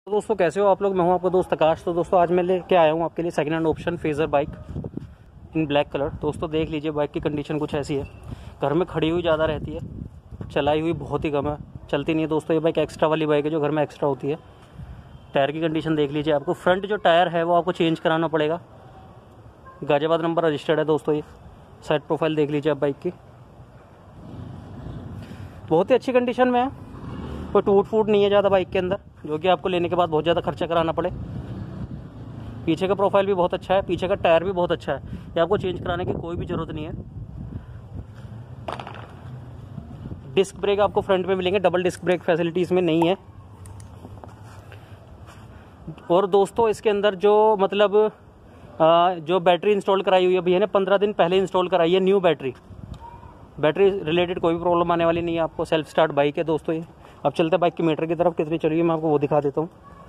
तो दोस्तों कैसे हो आप लोग। मैं हूं आपका दोस्त आकाश। तो दोस्तों आज मैं लेके आया हूं आपके लिए second hand option Fazer bike in black colour. दोस्तों देख लीजिए बाइक की कंडीशन कुछ ऐसी है। घर में खड़ी हुई ज़्यादा रहती है, चलाई हुई बहुत ही कम है, चलती नहीं है। दोस्तों ये बाइक एक्स्ट्रा वाली बाइक है जो घर में एक्स्ट्रा होती है। टायर की कंडीशन देख लीजिए। आपको फ्रंट जो टायर है वो आपको चेंज कराना पड़ेगा। गाज़ियाबाद नंबर रजिस्टर्ड है दोस्तों। ये साइड प्रोफाइल देख लीजिए आप बाइक की, बहुत ही अच्छी कंडीशन में है। कोई टूट फूट नहीं है ज़्यादा बाइक के अंदर, जो कि आपको लेने के बाद बहुत ज़्यादा खर्चा कराना पड़े। पीछे का प्रोफाइल भी बहुत अच्छा है, पीछे का टायर भी बहुत अच्छा है। ये आपको चेंज कराने की कोई भी ज़रूरत नहीं है। डिस्क ब्रेक आपको फ्रंट में मिलेंगे, डबल डिस्क ब्रेक फैसिलिटी इसमें नहीं है। और दोस्तों इसके अंदर जो जो बैटरी इंस्टॉल कराई हुई है भैया ने 15 दिन पहले इंस्टॉल कराई है। न्यू बैटरी रिलेटेड कोई भी प्रॉब्लम आने वाली नहीं है आपको। सेल्फ स्टार्ट बाइक है दोस्तों ये। अब चलते बाइक की मीटर की तरफ, कितनी चली हुई है मैं आपको वो दिखा देता हूँ।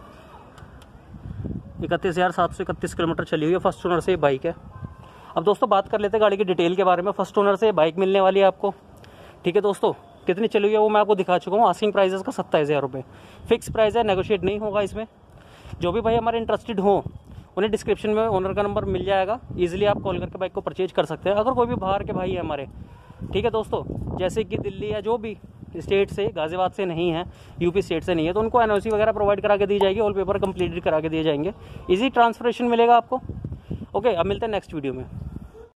31,731 किलोमीटर चली हुई है। फर्स्ट ओनर से ये बाइक है। अब दोस्तों बात कर लेते हैं गाड़ी की डिटेल के बारे में। फर्स्ट ओनर से बाइक मिलने वाली है आपको, ठीक है दोस्तों। कितनी चली हुई है वो मैं आपको दिखा चुका हूँ। आस्किंग प्राइस का 27,000 रुपये फिक्स प्राइस है, नेगोशिएट नहीं होगा इसमें। जो भी भाई हमारे इंटरेस्टेड हो उन्हें डिस्क्रिप्शन में ओनर का नंबर मिल जाएगा, इजीली आप कॉल करके बाइक को परचेज कर सकते हैं। अगर कोई भी बाहर के भाई है हमारे, ठीक है दोस्तों, जैसे कि दिल्ली या जो भी स्टेट से, गाज़ियाबाद से नहीं है, यूपी स्टेट से नहीं है, तो उनको एनओसी वगैरह प्रोवाइड करा के दी जाएगी। ऑल पेपर कंप्लीटेड करा के दिए जाएंगे। इजी ट्रांसफरेशन मिलेगा आपको। ओके, अब मिलते हैं नेक्स्ट वीडियो में।